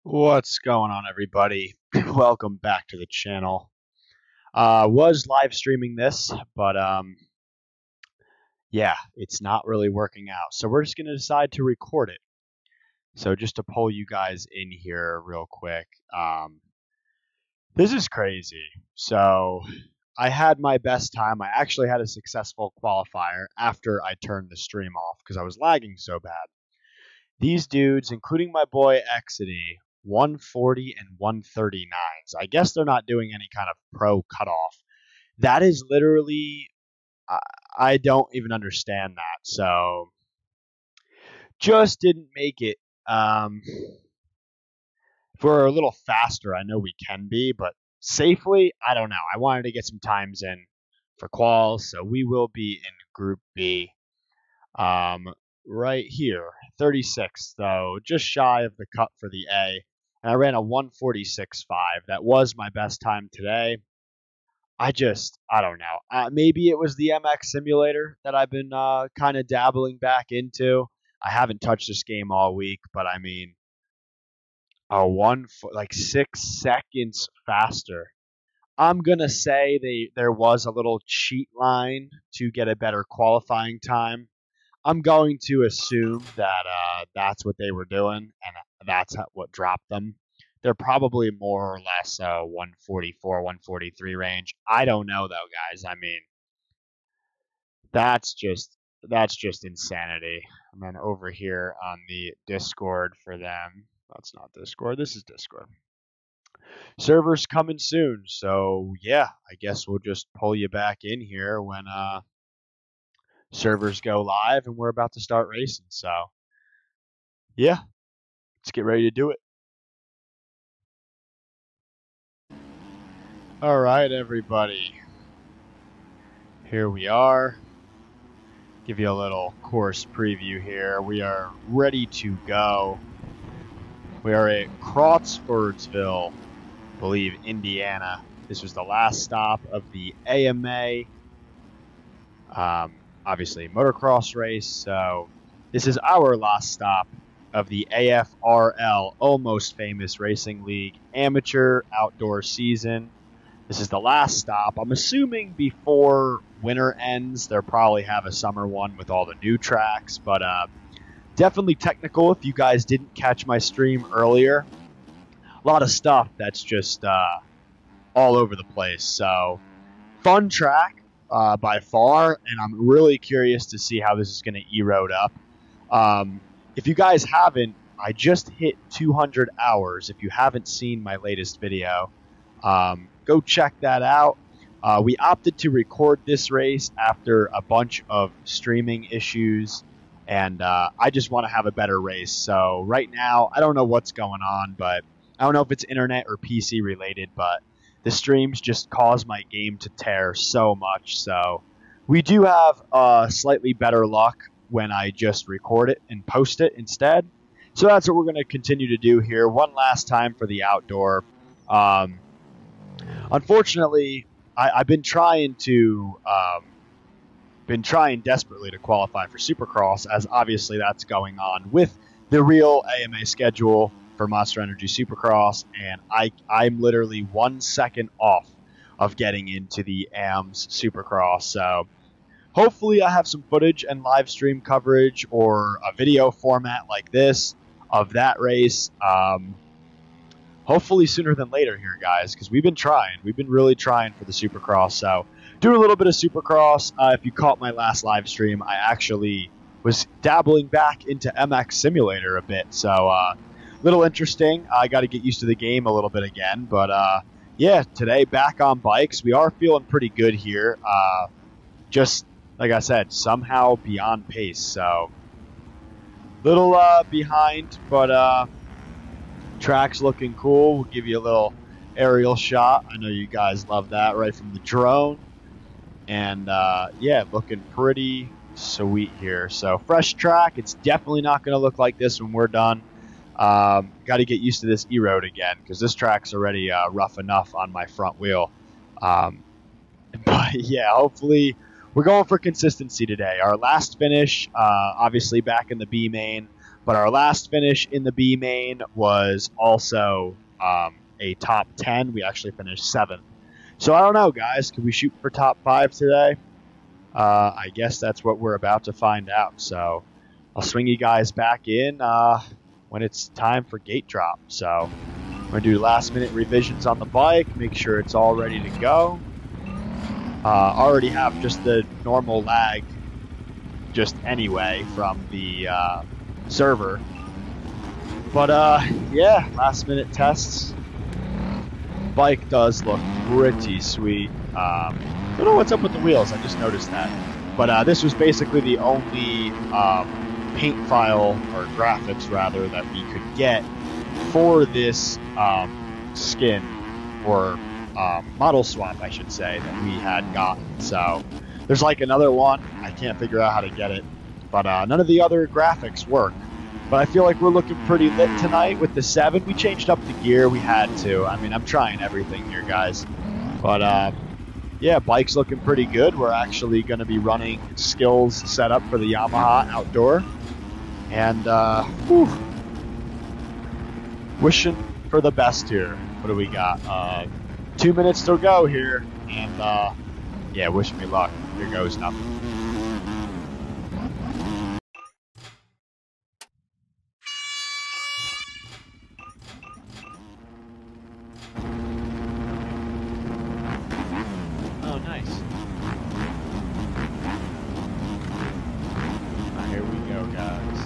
What's going on, everybody? Welcome back to the channel. Was live streaming this, but yeah, it's not really working out. So we're just going to decide to record it. So just to pull you guys in here real quick. This is crazy. So I had my best time. I actually had a successful qualifier after I turned the stream off because I was lagging so bad. These dudes, including my boy Exidy, 140 and 139. So I guess they're not doing any kind of pro cutoff. That is literally, I don't even understand that. So just didn't make it. If we're a little faster, I know we can be, but safely, I don't know. I wanted to get some times in for quals, so we will be in Group B. Right here, 36, though, just shy of the cut for the A. And I ran a 146.5. That was my best time today. I don't know. Maybe it was the MX simulator that I've been kind of dabbling back into. I haven't touched this game all week, but I mean, like 6 seconds faster. I'm gonna say there was a little cheat line to get a better qualifying time. I'm going to assume that that's what they were doing, and that's what dropped them. They're probably more or less 144, 143 range. I don't know though, guys. I mean, that's just insanity. And then over here on the Discord for them, that's not Discord. This is Discord. Server's coming soon, so yeah, I guess we'll just pull you back in here when servers go live and we're about to start racing. So yeah, let's get ready to do it. All right, everybody. Here we are. Give you a little course preview here. We are ready to go. We are at Crawfordsville, I believe, Indiana. This was the last stop of the AMA. Obviously, motocross race. So this is our last stop of the AFRL, Almost Famous Racing League amateur outdoor season. This is the last stop. I'm assuming before winter ends, they'll probably have a summer one with all the new tracks, but definitely technical if you guys didn't catch my stream earlier. A lot of stuff that's just all over the place. So fun track by far, and I'm really curious to see how this is going to erode up. If you guys haven't, I just hit 200 hours. If you haven't seen my latest video, go check that out. We opted to record this race after a bunch of streaming issues, and I just want to have a better race. So right now, I don't know what's going on, but I don't know if it's internet or PC related, but the streams just cause my game to tear so much. So we do have slightly better luck when I just record it and post it instead. So that's what we're going to continue to do here. One last time for the outdoor. Unfortunately, I've been trying desperately to qualify for Supercross, as obviously that's going on with the real AMA schedule for Monster Energy Supercross, and I'm literally 1 second off of getting into the AMS Supercross. So hopefully I have some footage and live stream coverage or a video format like this of that race. Hopefully sooner than later here, guys, because we've been trying. We've been really trying for the Supercross. So doing a little bit of Supercross. If you caught my last live stream, I actually was dabbling back into MX Simulator a bit. So little interesting. I got to get used to the game a little bit again. But yeah, today back on bikes. We are feeling pretty good here. Just like I said, somehow beyond pace. So little behind, but track's looking cool. We'll give you a little aerial shot. I know you guys love that right from the drone. And yeah, looking pretty sweet here. So fresh track. It's definitely not going to look like this when we're done. Got to get used to this E-road again because this track's already rough enough on my front wheel. But yeah, hopefully we're going for consistency today. Our last finish, obviously back in the B main, But our last finish in the B main was also a top 10. We actually finished 7th. So I don't know, guys. Could we shoot for top 5 today? I guess that's what we're about to find out. So I'll swing you guys back in when it's time for gate drop. So I'm going to do last minute revisions on the bike, make sure it's all ready to go. Already have just the normal lag just anyway from the server. But yeah, last minute tests. Bike does look pretty sweet. Don't know what's up with the wheels, I just noticed that. But this was basically the only paint file, or graphics rather, that we could get for this skin, or model swap, I should say, that we had gotten. So there's like another one, I can't figure out how to get it, but none of the other graphics work. But I feel like we're looking pretty lit tonight with the 7. We changed up the gear, we had to. I mean, I'm trying everything here, guys. But yeah, bike's looking pretty good. We're actually going to be running skills set up for the Yamaha outdoor. And wishing for the best here. What do we got? 2 minutes to go here. And yeah, wish me luck. Here goes nothing. Oh, nice. Here we go, guys.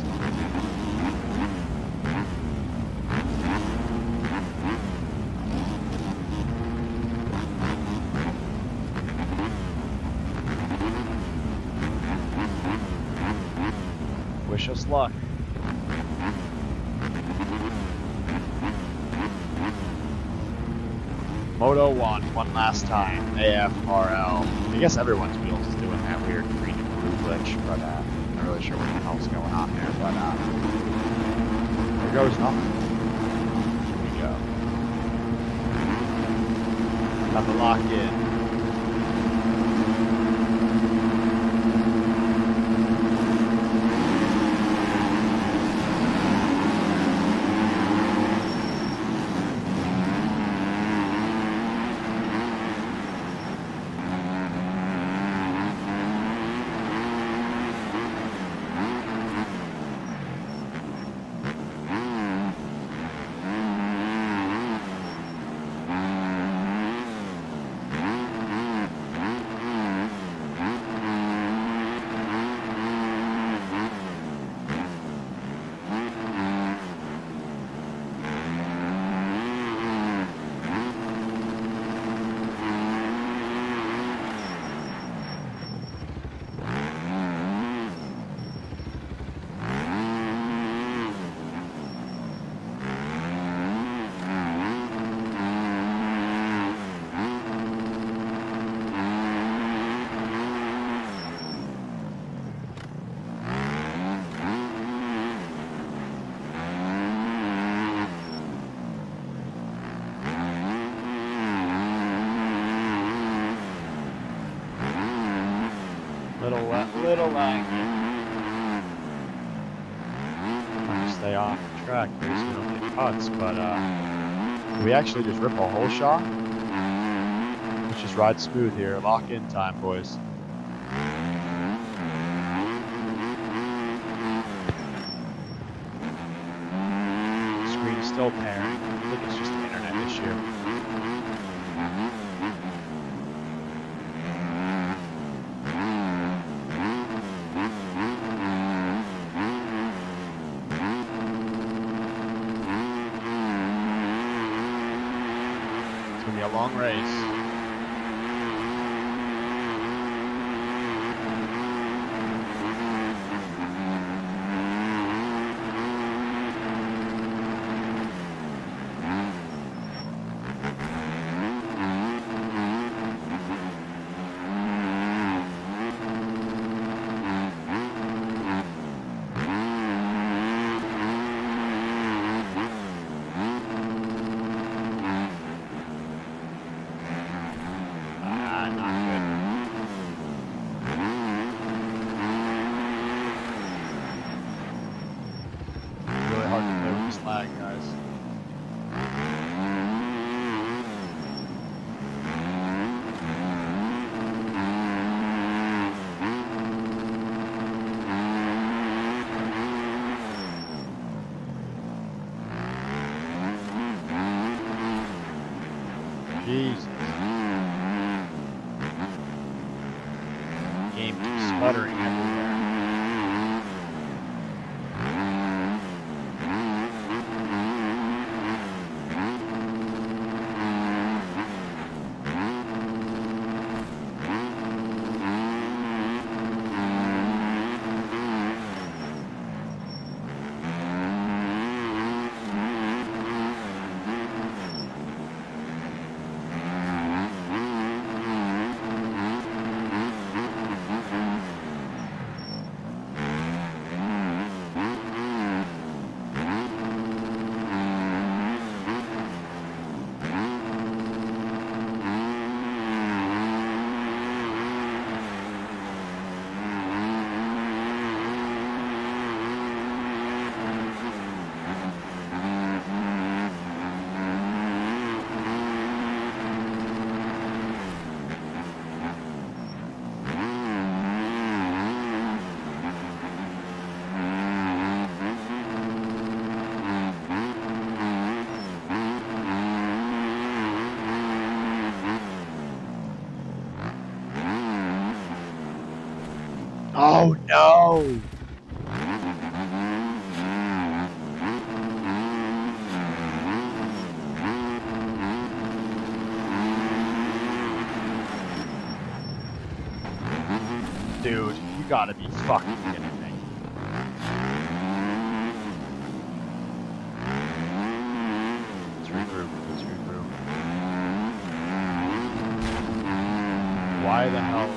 Wish us luck. Moto 1 last time, AFRL. I guess everyone's wheels is doing that weird green and blue glitch, but I'm not really sure what the hell's going on there, but there goes nothing. Here we go. Got the lock in. Little laggy. Trying to stay off the track here so we don't get cuts, but we actually just rip a whole shot. Let's just ride smooth here. Lock in time, boys. Screen is still pairing. I think it's just an internet issue. A long race. Jesus. Game keeps sputtering everywhere. Oh no! Dude, you gotta be fucking kidding me. Let's regroup. Let's regroup. Why the hell?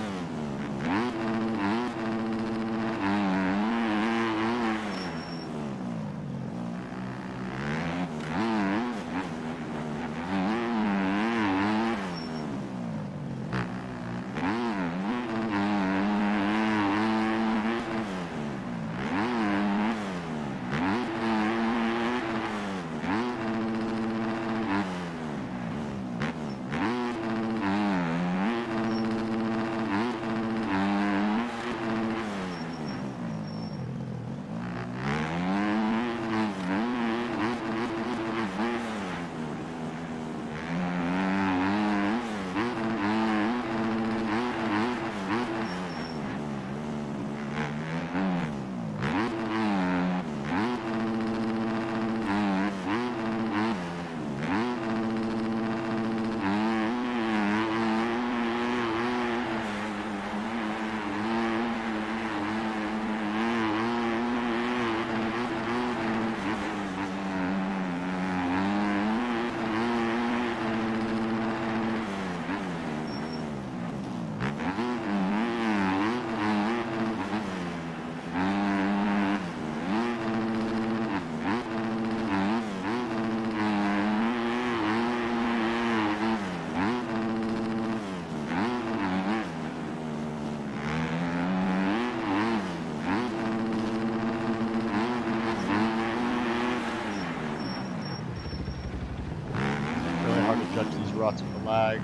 Judge these ruts with the lag.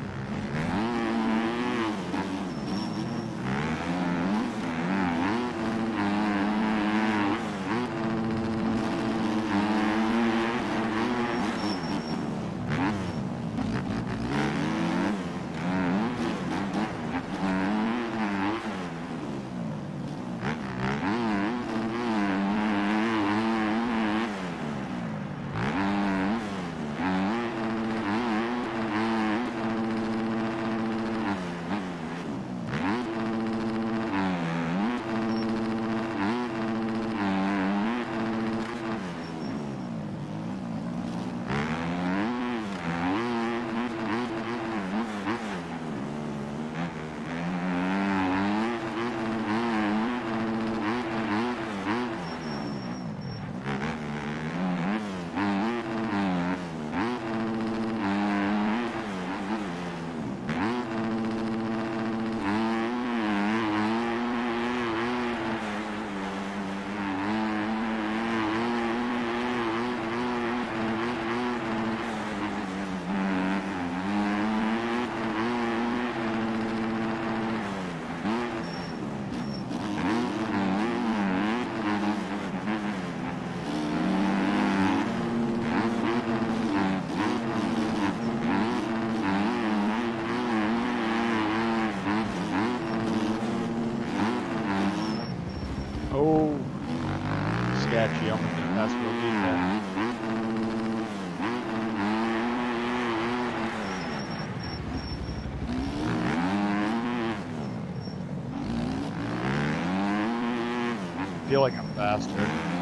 feel like I'm faster.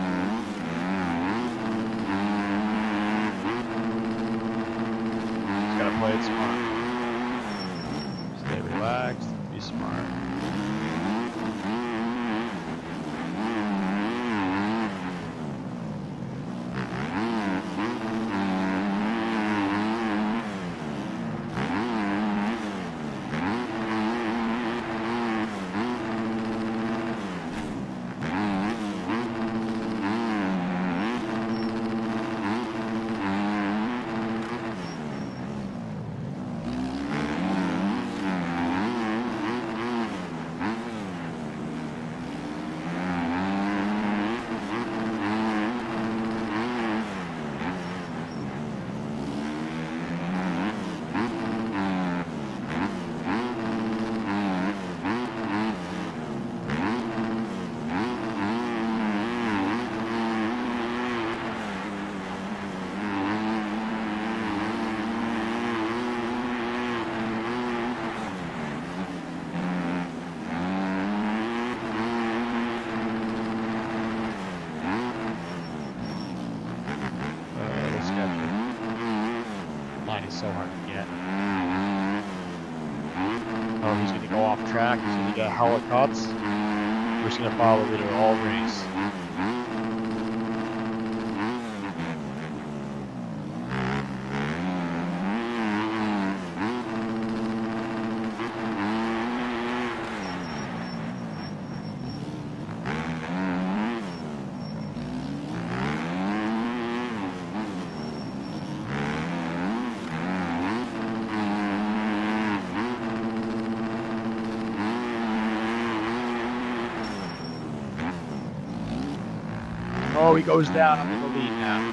Just gotta play it smart. Stay relaxed, be smart. So hard to get. Oh, he's going to go off track. He's going to get helicots. We're just going to follow the leader all race. Oh, he goes down. I'm in the lead now.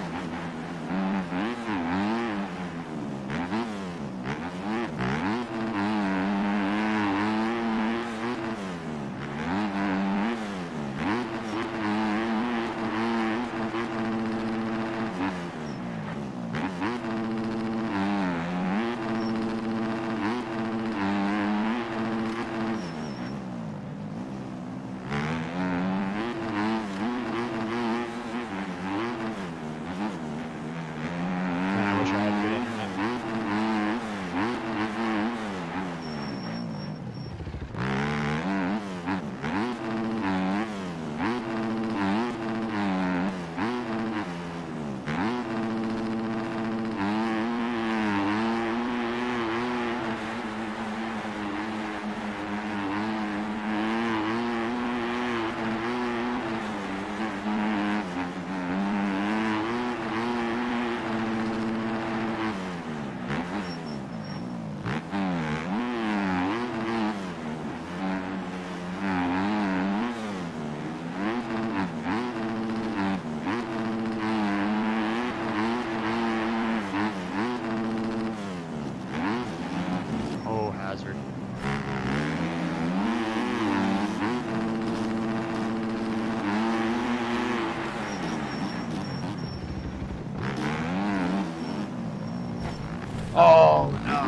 Oh, no.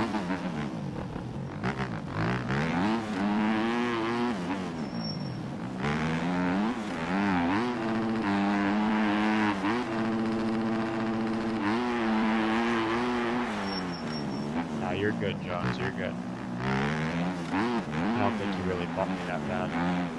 No, you're good, Jones. You're good. I don't think you really bumped me that bad.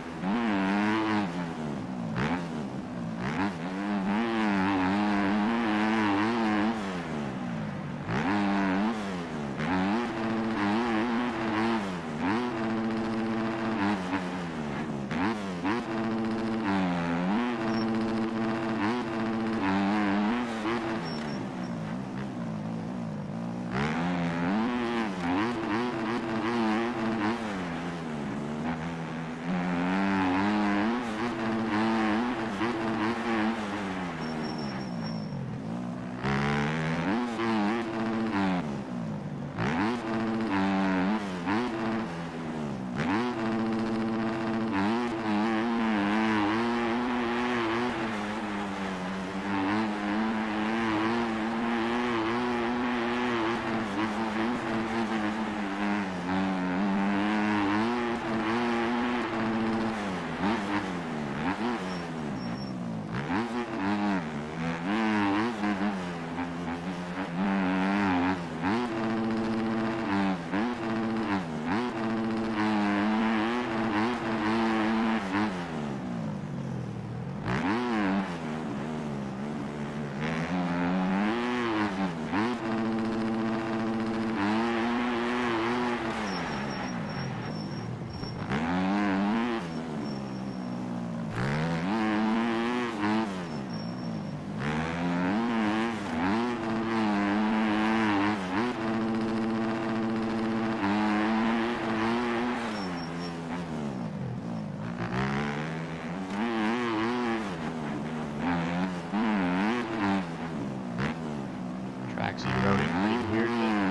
Actually roading pretty weirdly.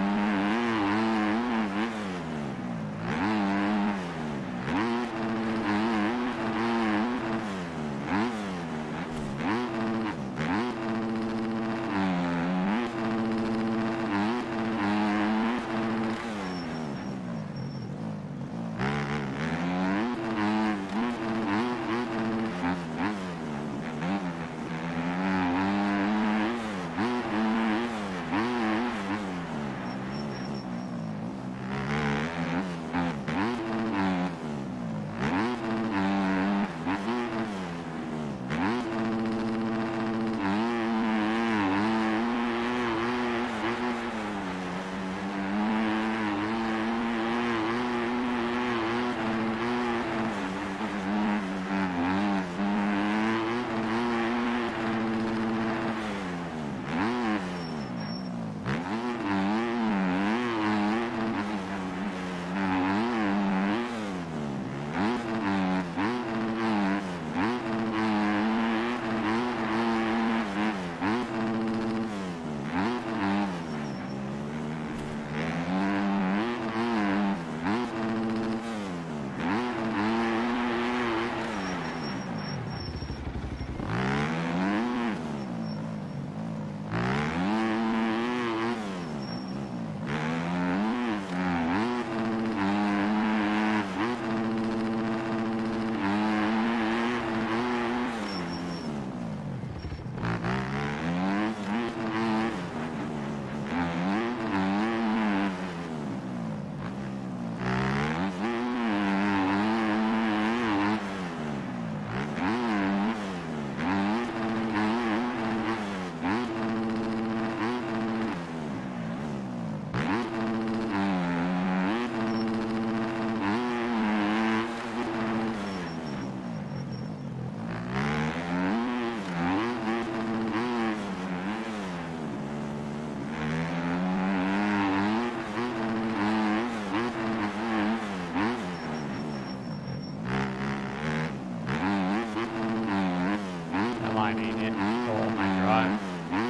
Line ain't it. Oh my drive.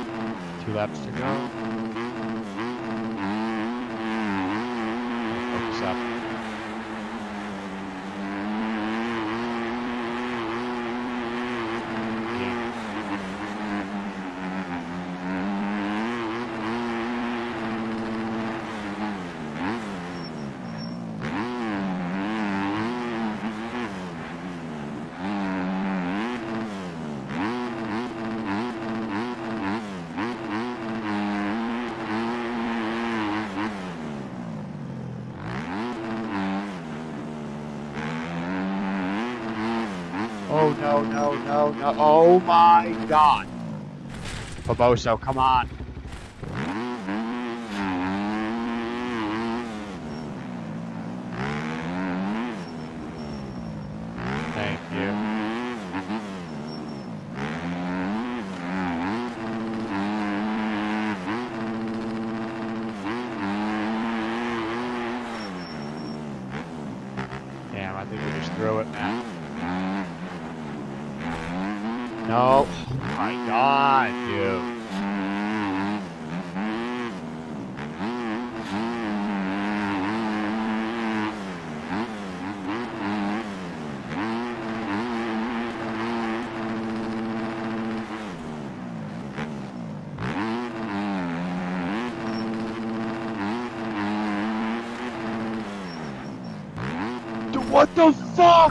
2 laps to go. Focus up. Oh, no, no, no, no. Oh, my God. Famoso, come on. Thank you. Damn, I think we just threw it, man. No. Oh my God, dude. Dude, what the fuck?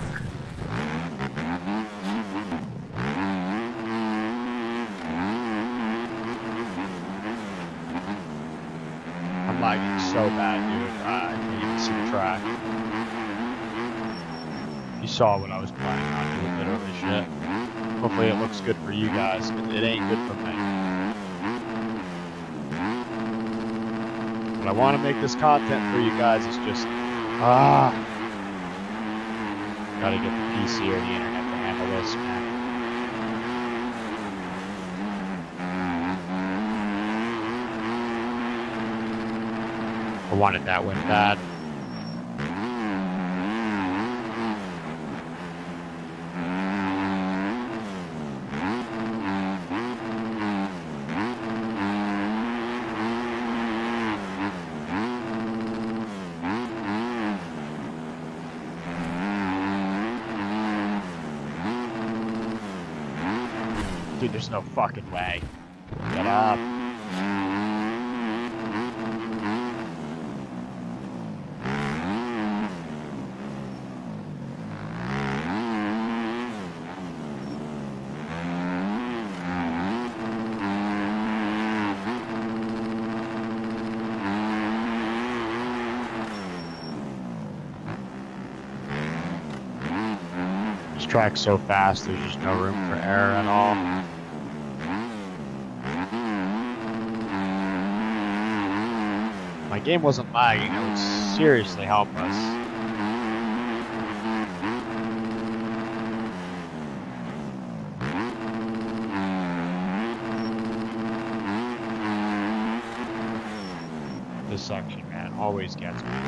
I'm lagging so bad, dude. I can't even see the track. You saw what I was planning on doing, literally shit. Hopefully it looks good for you guys. It ain't good for me. But I want to make this content for you guys. It's just, gotta get the PC or the internet to handle this, man. I wanted that win bad. Dude, there's no fucking way. Get up. This track's so fast, there's just no room for error at all. My game wasn't lagging, it would seriously help us. This section, man, always gets me.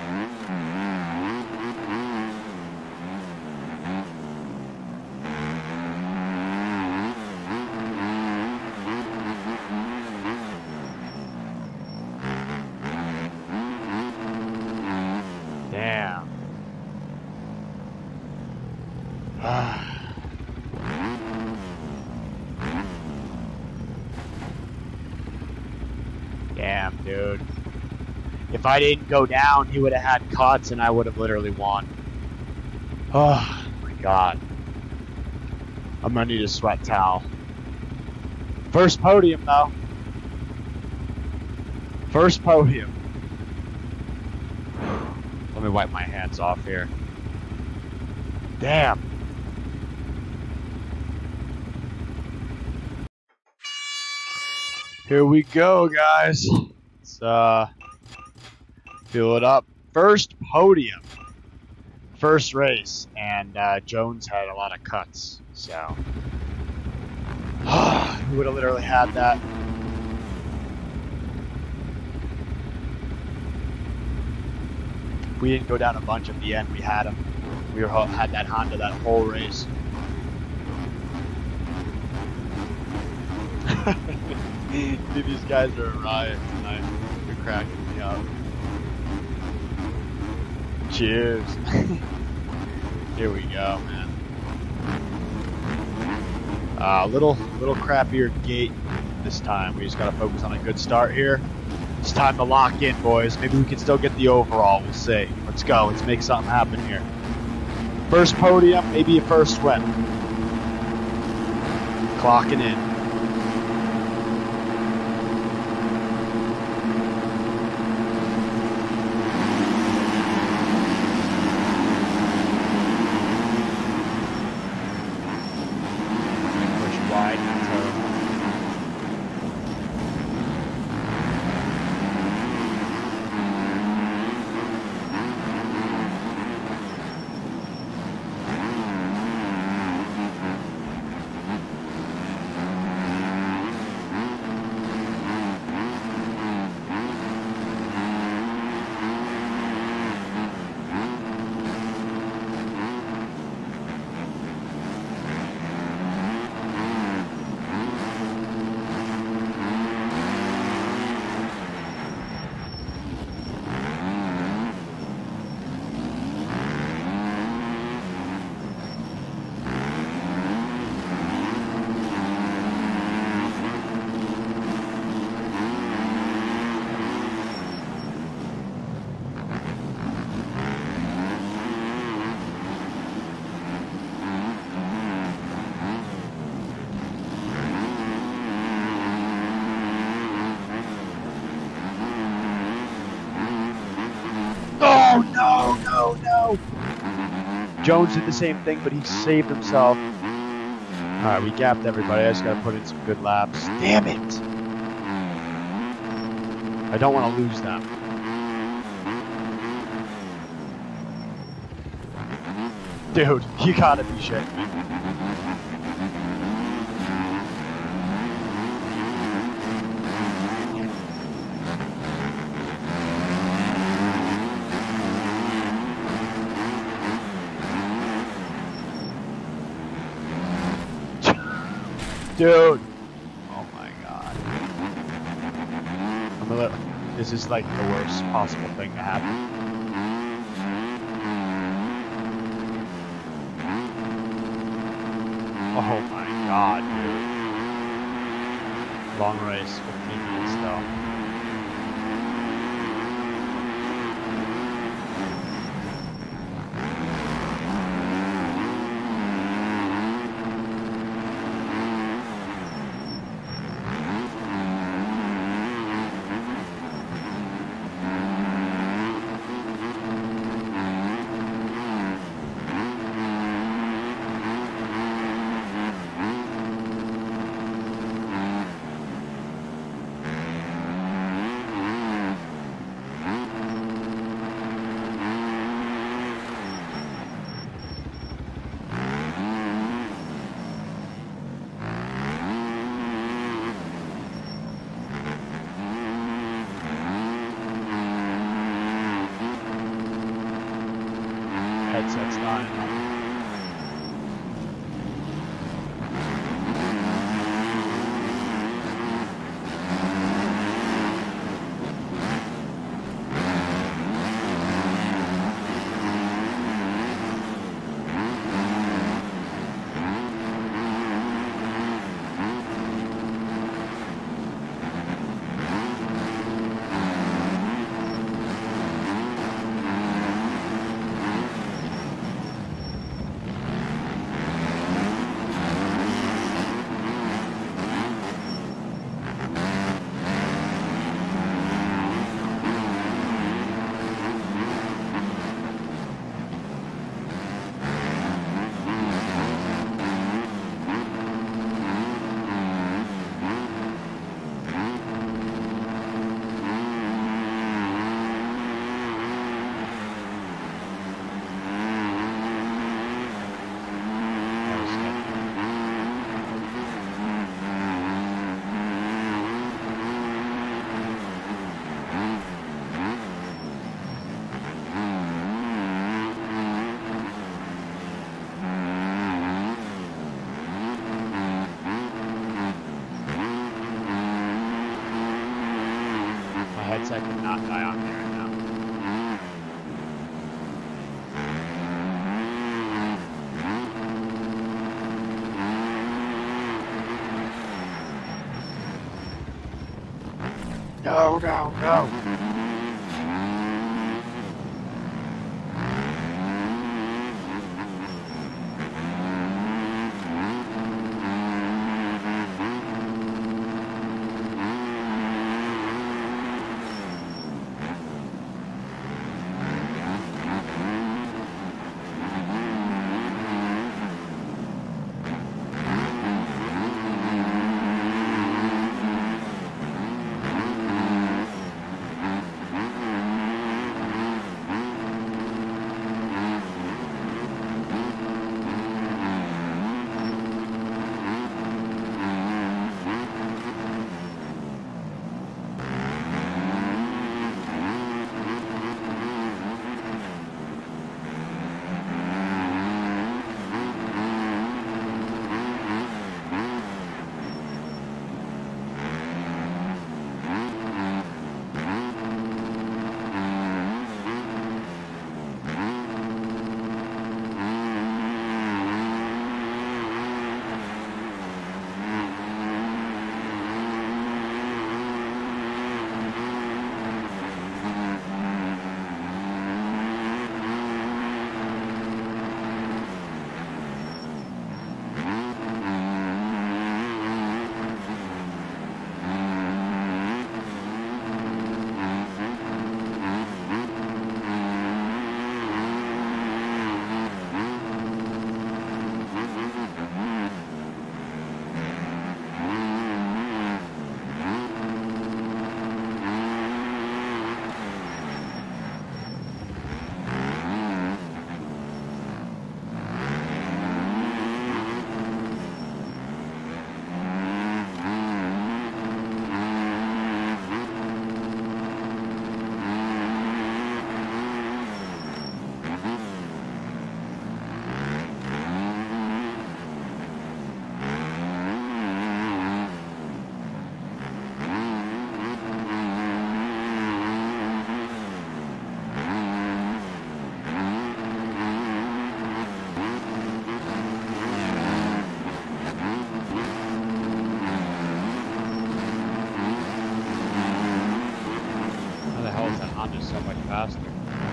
Damn. Damn, dude. If I didn't go down, he would have had cuts and I would have literally won. Oh my god. I'm gonna need a sweat towel. First podium though. First podium. Let me wipe my hands off here. Damn. Here we go, guys. Let's fill it up. First podium. First race. And Jones had a lot of cuts. So. He would have literally had that. We didn't go down a bunch at the end. We had him. We had that Honda that whole race. Dude, these guys are a riot tonight. They're cracking me up. Cheers. Here we go, man. Little crappier gate this time. We just gotta focus on a good start here. It's time to lock in, boys. Maybe we can still get the overall. We'll see. Let's go. Let's make something happen here. First podium, maybe a first win. Clocking in. Push wide into. Oh, no. Jones did the same thing, but he saved himself. Alright, we gapped everybody. I just gotta put in some good laps. Damn it! I don't want to lose them. Dude, you gotta be shitting me. Dude! Oh my god. This is like the worst possible thing to happen. Oh my god, dude. Long race, 15 minutes though. Headset's dying on me. Headset cannot die on me right now. No, no, no. around is so much faster.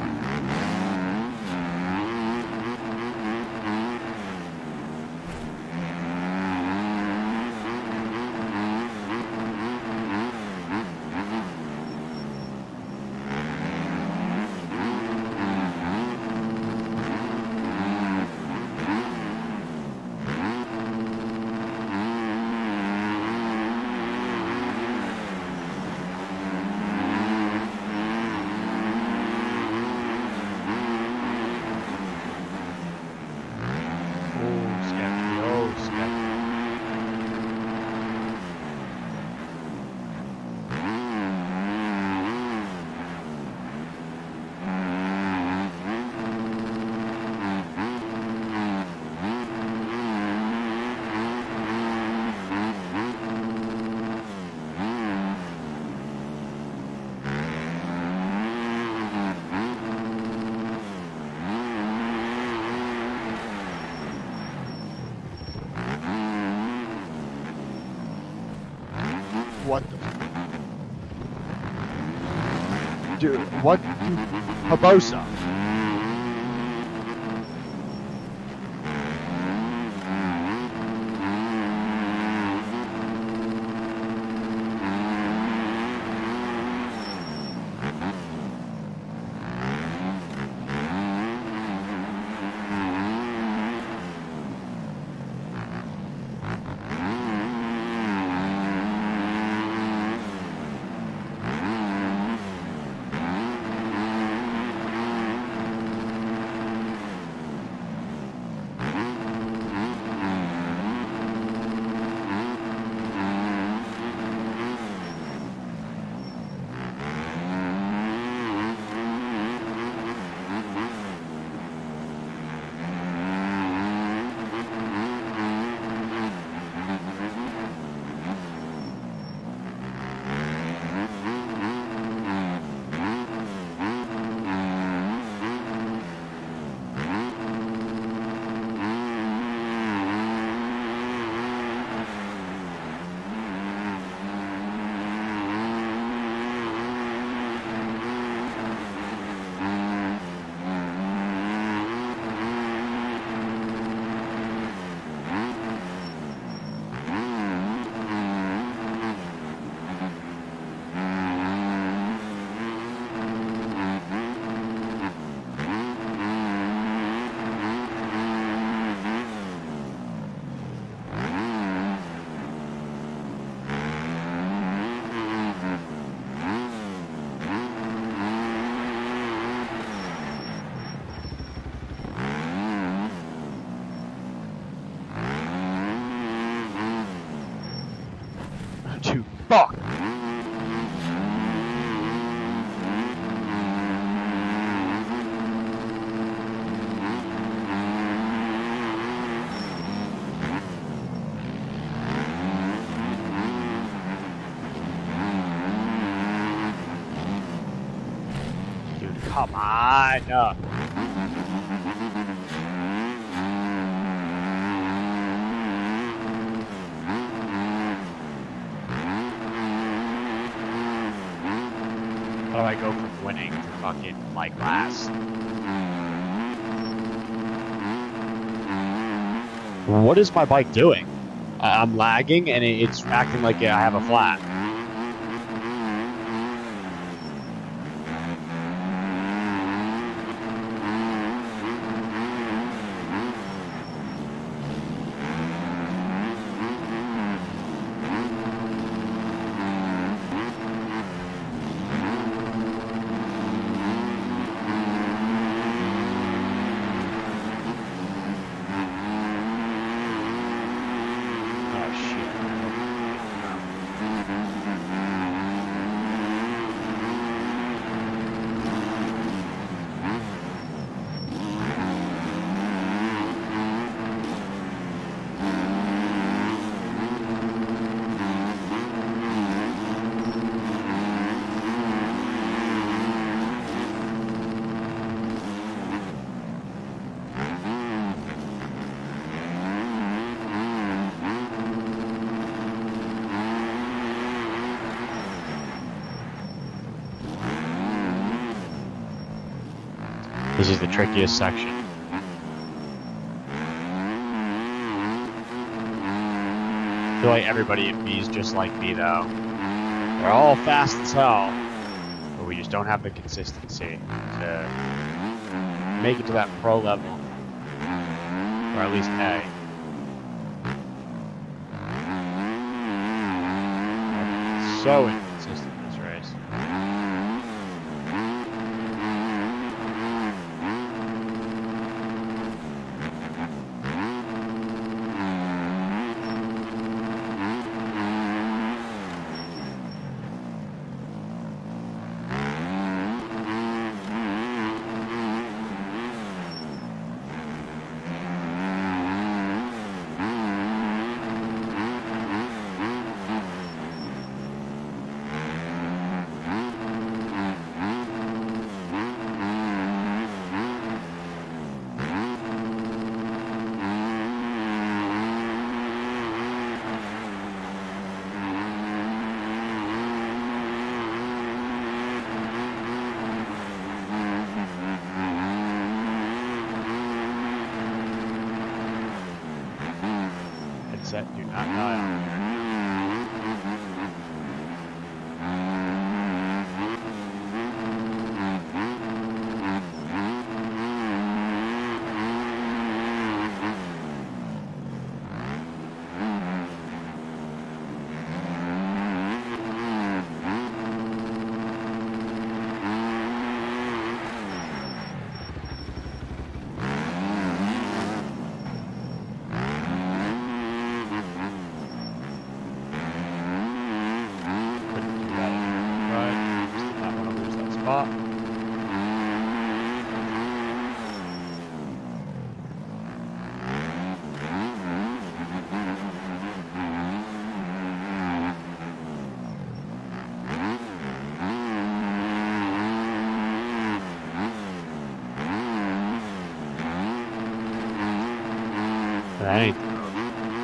What the? Dude, what? Habosa. Fuck! Dude, come on! How do I go from winning to fucking, like, last? What is my bike doing? I'm lagging and it's acting like I have a flat. This is the trickiest section. I feel like everybody in B is just like me, though. They're all fast as hell, but we just don't have the consistency to make it to that pro level, or at least A. So inconsistent in this race. Headset, do not dial. That ain't the move.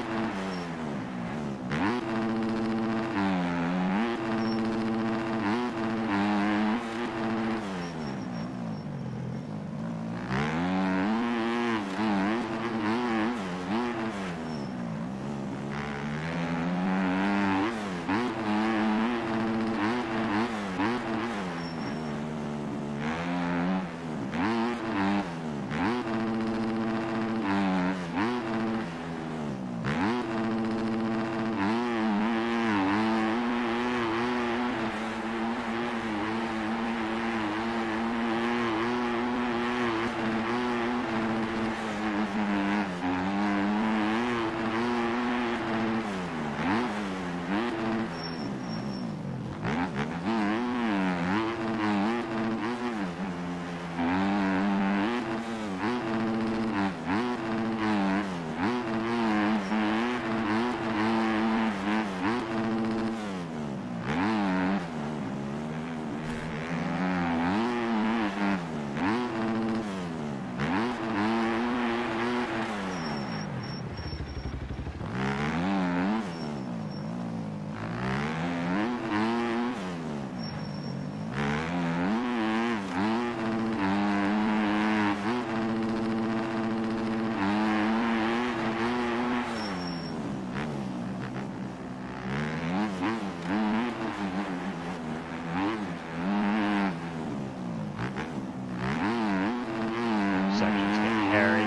Section's getting hairy.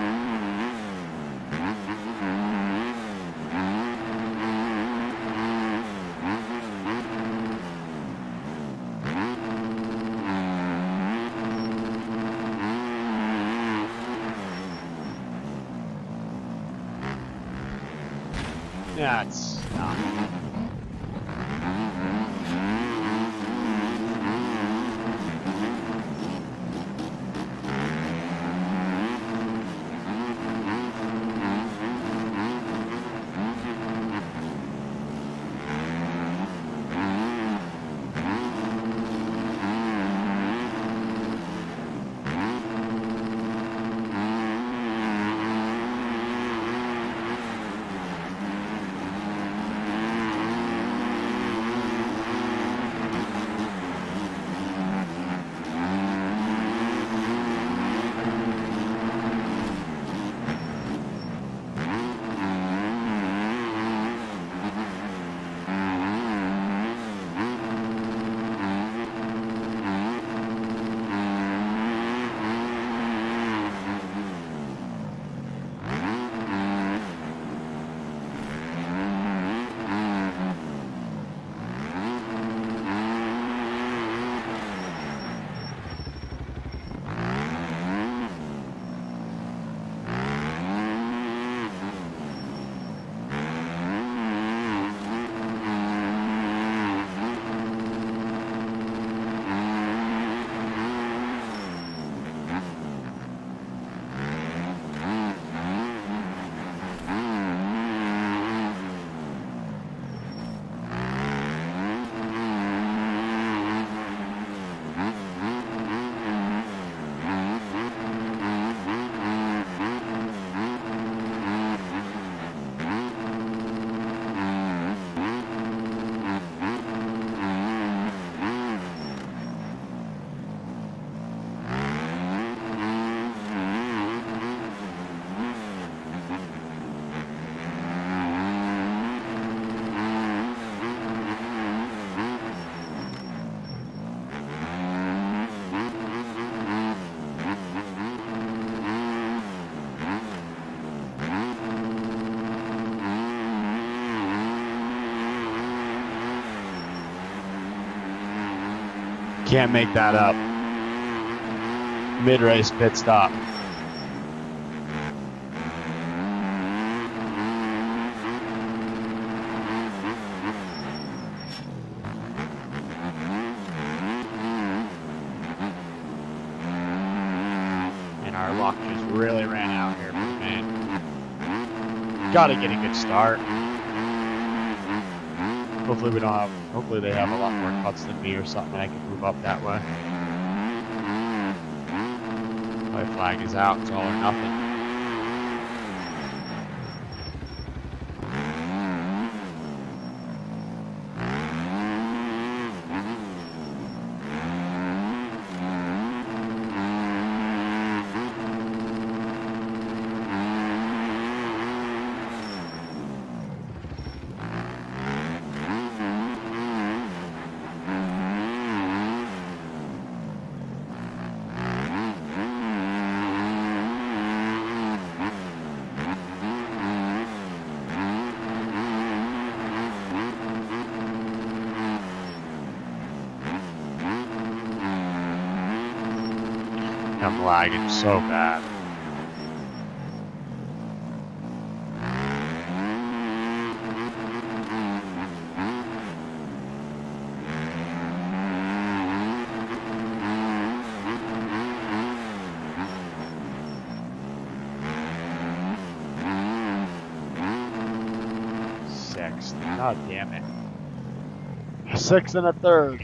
Yeah, it's not. Can't make that up. Mid-race pit stop. And our luck just really ran out here for the main. Gotta get a good start. Hopefully we don't have, hopefully they have a lot more cuts than me or something and I can move up that way. White flag is out, it's all or nothing. I'm lagging so bad. Sixth. God damn it. 6 1/3.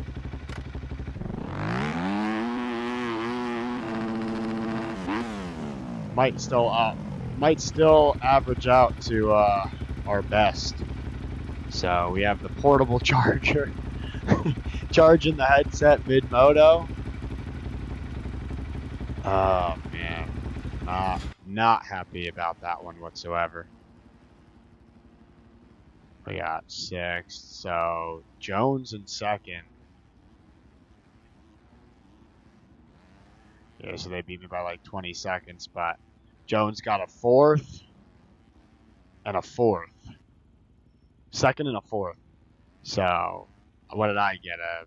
Might still average out to our best. So we have the portable charger charging the headset mid-moto. Oh man, not happy about that one whatsoever. We got 6th, so Jones in 2nd. Yeah, so they beat me by like 20 seconds, but Jones got a 4th and a 4th. 2nd and a 4th. So what did I get? A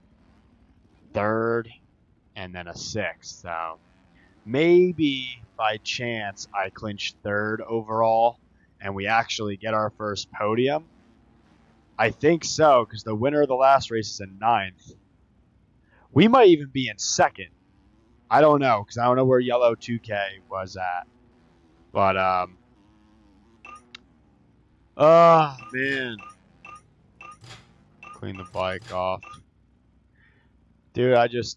3rd and then a 6th. So maybe by chance I clinch 3rd overall and we actually get our first podium. I think so, because the winner of the last race is in 9th. We might even be in 2nd. I don't know, because I don't know where yellow 2K was at. But, oh, man. Clean the bike off. Dude, I just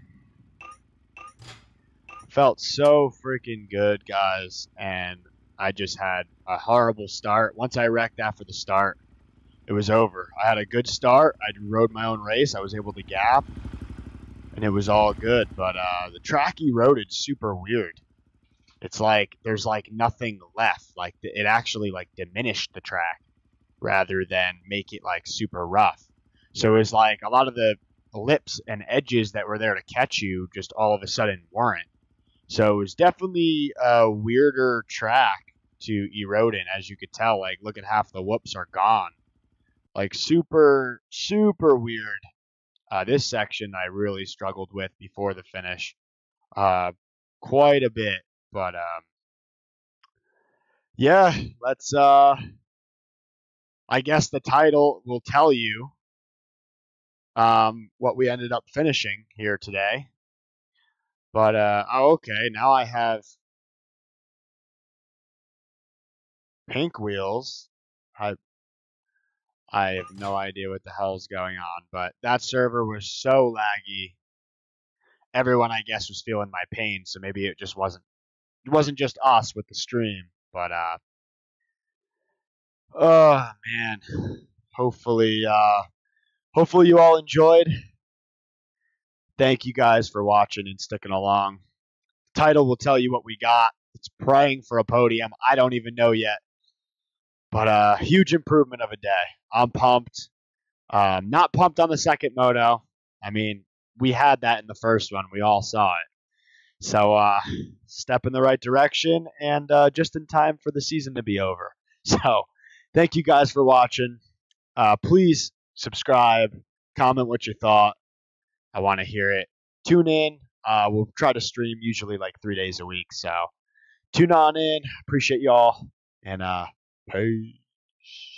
felt so freaking good, guys. And I just had a horrible start. Once I wrecked after the start, it was over. I had a good start. I rode my own race. I was able to gap. And it was all good. But the track eroded super weird. It's like there's like nothing left. Like it actually like diminished the track rather than make it like super rough. So it was like a lot of the lips and edges that were there to catch you just all of a sudden weren't. So it was definitely a weirder track to erode in, as you could tell. Like look at half the whoops are gone. Like super, super weird. This section I really struggled with before the finish. Quite a bit. But yeah, let's I guess the title will tell you what we ended up finishing here today. But oh, okay, now I have pink wheels. I have no idea what the hell's going on, but that server was so laggy. Everyone, I guess, was feeling my pain, so maybe it wasn't just us with the stream, but oh man, hopefully you all enjoyed. Thank you guys for watching and sticking along. The title will tell you what we got. It's praying for a podium. I don't even know yet, but a huge improvement of a day. I'm pumped. Not pumped on the second moto. I mean, we had that in the first one. We all saw it. So, step in the right direction and just in time for the season to be over. So, thank you guys for watching. Please subscribe, comment what you thought. I want to hear it. Tune in. We'll try to stream usually like 3 days a week. So tune on in. Appreciate y'all. And peace.